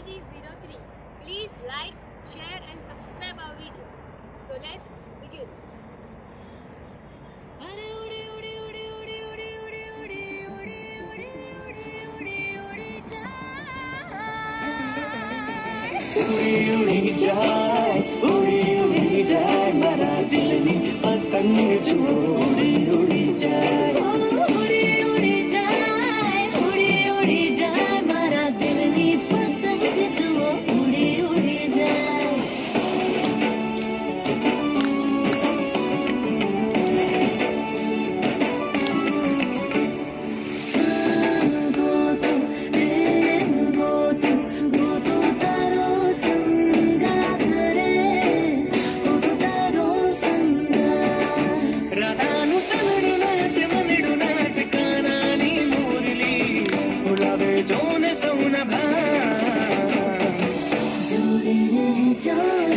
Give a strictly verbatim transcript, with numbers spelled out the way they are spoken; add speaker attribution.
Speaker 1: G zero three. Please like, share and subscribe our videos. So let's begin.
Speaker 2: उड़ी उड़ी जाए उड़ी उड़ी जाए मेरा दिल नी पतंग जो उड़ी उड़ी जाए उड़ी उड़ी जाए उड़ी उड़ी जाए मेरा दिल नी पतंग जो उड़ी उड़ी जाए Joy.